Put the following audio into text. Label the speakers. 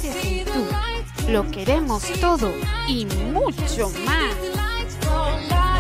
Speaker 1: mujeres en tú. Lo queremos todo y mucho más.